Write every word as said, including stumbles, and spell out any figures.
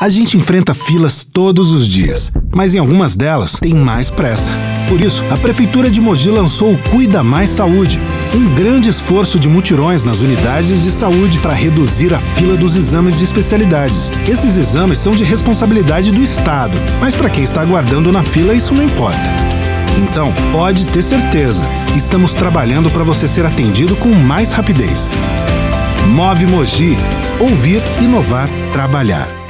A gente enfrenta filas todos os dias, mas em algumas delas tem mais pressa. Por isso, a Prefeitura de Mogi lançou o Cuida Mais Saúde, um grande esforço de mutirões nas unidades de saúde para reduzir a fila dos exames de especialidades. Esses exames são de responsabilidade do Estado, mas para quem está aguardando na fila isso não importa. Então, pode ter certeza, estamos trabalhando para você ser atendido com mais rapidez. Move Mogi. Ouvir, inovar, trabalhar.